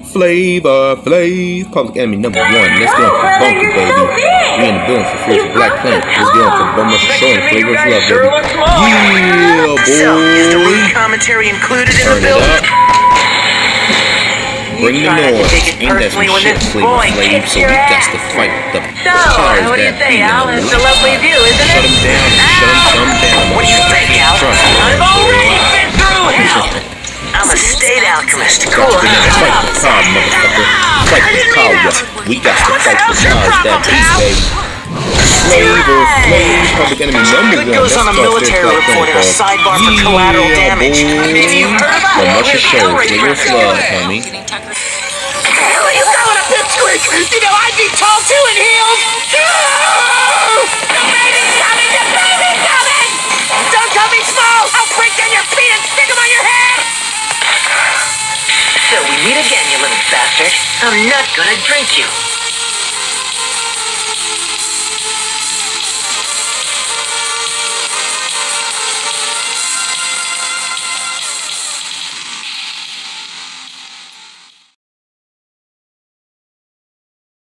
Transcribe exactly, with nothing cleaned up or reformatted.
Flavor, Flav, Public Enemy number one. Let's get on for Bunker, baby. We in the building for Fear for Black Planet. Let's get on for Bummer showing Flavor of Love, baby. Yeah, boy. So, is the root commentary included in the build? Bring the noise. Ain't that some shit, Flavor Flav? So we got to fight the so, powers what do you that think, be Al? in It's the a lovely view, isn't it? Shut them down, shut them, shut them down. What do you think, Al? I've already been through hell. I'm a state alchemist. Cool. Fight the power, motherfucker. Fight the power. We got to fight the powers that be, baby. Flavor, Flav, Public Enemy number one. Good goes on a military report and a sidebar for collateral damage. Maybe you've heard about it. Well, much a show. Flavor of Love, homie. Hell are you throwing a pipsqueak? You know I'd be tall too in heels. The baby's coming! The baby's coming! Don't tell me small! I'll break down your feet and stick them on your head! So we meet again, you little bastard. I'm not gonna drink you.